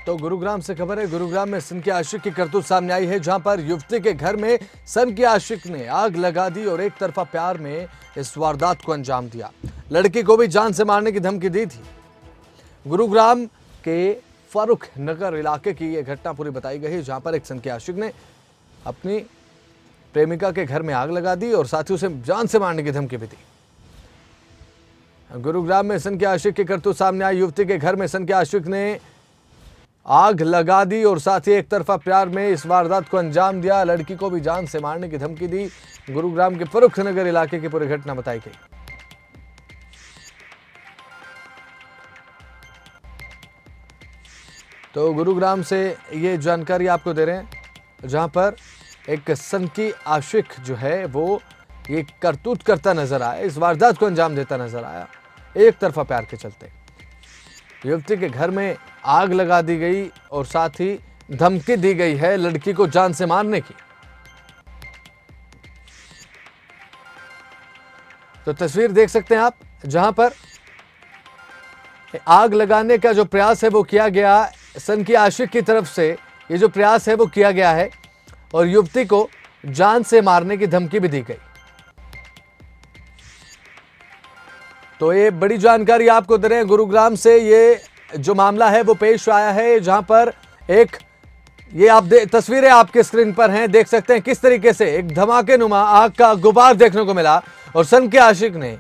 तो गुरुग्राम से खबर है। गुरुग्राम में सन के आशिक की करतूत सामने आई है, जहां पर युवती के घर में सन के आशिक ने आग लगा दी और एक तरफा प्यार में इस वारदात को अंजाम दिया। लड़की को भी जान से मारने की धमकी दी थी। गुरुग्राम के फारूक नगर इलाके की यह घटना पूरी बताई गई है, जहां पर एक सन के आशिक ने अपनी प्रेमिका के घर में आग लगा दी और साथ ही उसे जान से मारने की धमकी भी दी। गुरुग्राम में सन के आशिक की करतूत सामने आई। युवती के घर में सन के आशिक ने आग लगा दी और साथ ही एक तरफा प्यार में इस वारदात को अंजाम दिया। लड़की को भी जान से मारने की धमकी दी। गुरुग्राम के फारूक नगर इलाके की पूरी घटना बताई गई। तो गुरुग्राम से ये जानकारी आपको दे रहे हैं, जहां पर एक सन की आशिक जो है वो ये करतूत करता नजर आया, इस वारदात को अंजाम देता नजर आया एक तरफा प्यार के चलते। युवती के घर में आग लगा दी गई और साथ ही धमकी दी गई है लड़की को जान से मारने की। तो तस्वीर देख सकते हैं आप, जहां पर आग लगाने का जो प्रयास है वो किया गया, सन की आशिक की तरफ से ये जो प्रयास है वो किया गया है और युवती को जान से मारने की धमकी भी दी गई। तो ये बड़ी जानकारी आपको दे रहे हैं। गुरुग्राम से ये जो मामला है वो पेश आया है, जहां पर एक ये आप तस्वीरें आपके स्क्रीन पर हैं, देख सकते हैं किस तरीके से एक धमाकेनुमा आग का गुबार देखने को मिला और सन के आशिक ने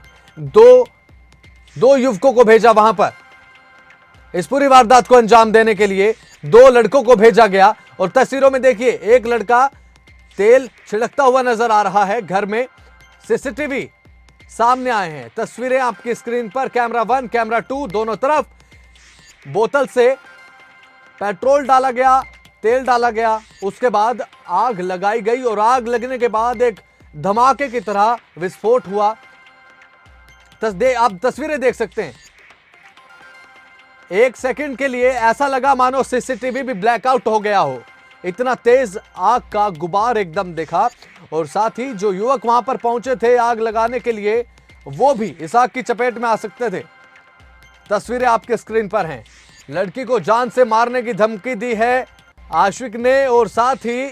दो युवकों को भेजा वहां पर। इस पूरी वारदात को अंजाम देने के लिए 2 लड़कों को भेजा गया और तस्वीरों में देखिए एक लड़का तेल छिड़कता हुआ नजर आ रहा है। घर में सीसीटीवी सामने आए हैं, तस्वीरें आपकी स्क्रीन पर। कैमरा 1 कैमरा 2 दोनों तरफ बोतल से पेट्रोल डाला गया, तेल डाला गया, उसके बाद आग लगाई गई और आग लगने के बाद एक धमाके की तरह विस्फोट हुआ। आप तस्वीरें देख सकते हैं, एक सेकंड के लिए ऐसा लगा मानो सीसीटीवी भी ब्लैकआउट हो गया हो, इतना तेज आग का गुबार एकदम देखा। और साथ ही जो युवक वहां पर पहुंचे थे आग लगाने के लिए, वो भी इस आग की चपेट में आ सकते थे। तस्वीरें आपके स्क्रीन पर हैं। लड़की को जान से मारने की धमकी दी है आशिक ने और साथ ही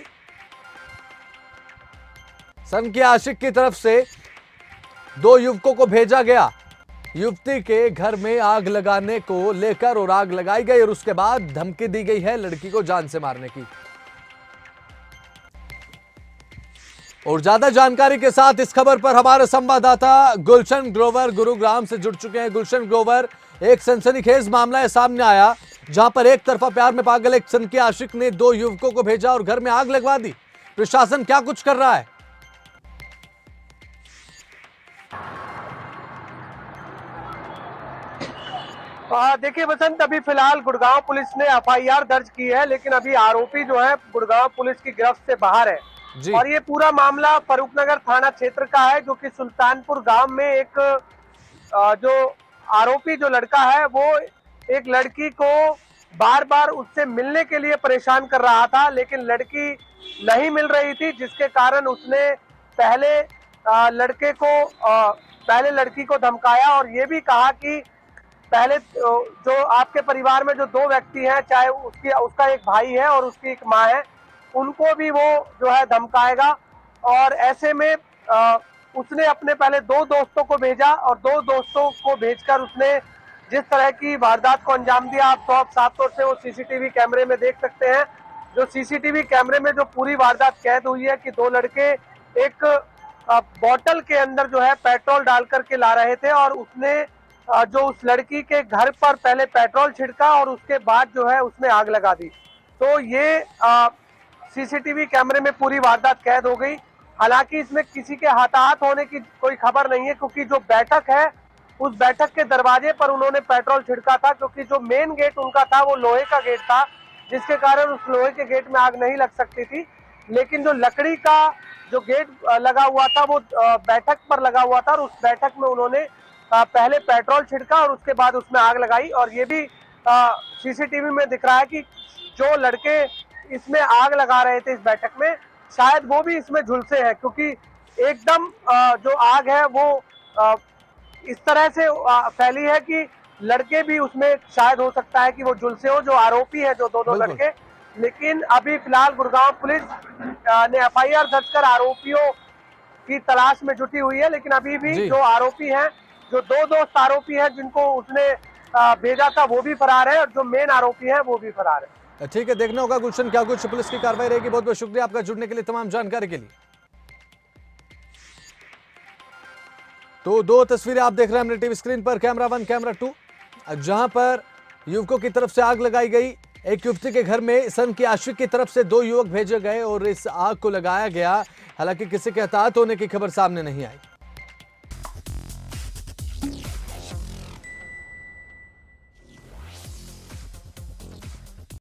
सन के आशिक की तरफ से 2 युवकों को भेजा गया युवती के घर में आग लगाने को लेकर और आग लगाई गई और उसके बाद धमकी दी गई है लड़की को जान से मारने की। और ज्यादा जानकारी के साथ इस खबर पर हमारे संवाददाता गुलशन ग्रोवर गुरुग्राम से जुड़ चुके हैं। गुलशन ग्रोवर, एक सनसनीखेज मामला है सामने आया, जहां पर एक तरफा प्यार में पागल एक सन के आशिक ने 2 युवकों को भेजा और घर में आग लगवा दी। प्रशासन क्या कुछ कर रहा है? देखिए वसंत, अभी फिलहाल गुड़गांव पुलिस ने एफआईआर दर्ज की है, लेकिन अभी आरोपी जो है गुड़गांव पुलिस की गिरफ्त से बाहर है जी। और ये पूरा मामला फरूखनगर थाना क्षेत्र का है, जो कि सुल्तानपुर गांव में एक जो आरोपी जो लड़का है वो एक लड़की को बार बार उससे मिलने के लिए परेशान कर रहा था, लेकिन लड़की नहीं मिल रही थी, जिसके कारण उसने पहले लड़की को धमकाया और ये भी कहा कि पहले जो आपके परिवार में जो 2 व्यक्ति हैं, चाहे उसका एक भाई है और उसकी एक माँ है, उनको भी वो जो है धमकाएगा। और ऐसे में उसने अपने पहले 2 दोस्तों को भेजा और 2 दोस्तों को भेजकर उसने जिस तरह की वारदात को अंजाम दिया, आप साफ तौर से वो सीसीटीवी कैमरे में देख सकते हैं। जो सीसीटीवी कैमरे में जो पूरी वारदात कैद हुई है कि 2 लड़के एक बोतल के अंदर जो है पेट्रोल डाल करके ला रहे थे और उसने जो उस लड़की के घर पर पहले पेट्रोल छिड़का और उसके बाद जो है उसने आग लगा दी। तो ये सीसीटीवी कैमरे में पूरी वारदात कैद हो गई। हालांकि इसमें किसी के हाथाहाथ होने की कोई खबर नहीं है, क्योंकि जो बैठक है उस बैठक के दरवाजे पर उन्होंने पेट्रोल छिड़का था, क्योंकि जो मेन गेट उनका था वो लोहे का गेट था, जिसके कारण उस लोहे के गेट में आग नहीं लग सकती थी। लेकिन जो लकड़ी का जो गेट लगा हुआ था वो बैठक पर लगा हुआ था और उस बैठक में उन्होंने पहले पेट्रोल छिड़का और उसके बाद उसमें आग लगाई। और ये भी सीसीटीवी में दिख रहा है कि जो लड़के इसमें आग लगा रहे थे इस बैठक में, शायद वो भी इसमें झुलसे हैं, क्योंकि एकदम जो आग है वो इस तरह से फैली है कि लड़के भी उसमें शायद हो सकता है कि वो झुलसे हो, जो आरोपी है, जो दो बिल्कुल। लड़के। लेकिन अभी फिलहाल गुड़गांव पुलिस ने एफआईआर दर्ज कर आरोपियों की तलाश में जुटी हुई है। लेकिन अभी भी जी। जो आरोपी हैं, जो दो दोस्त आरोपी हैं जिनको उसने भेजा था, वो भी फरार है, और जो मेन आरोपी है वो भी फरार है। ठीक है, देखना होगा गुलशन क्या कुछ पुलिस की कार्रवाई रहेगी। बहुत बहुत शुक्रिया आपका जुड़ने के लिए, तमाम जानकारी के लिए। तो दो तस्वीरें आप देख रहे हैं अपने टीवी स्क्रीन पर, कैमरा 1, कैमरा 2, जहां पर युवकों की तरफ से आग लगाई गई। एक युवती के घर में सन की आशिक की तरफ से दो युवक भेजे गए और इस आग को लगाया गया। हालांकि किसी के हताहत होने की खबर सामने नहीं आई।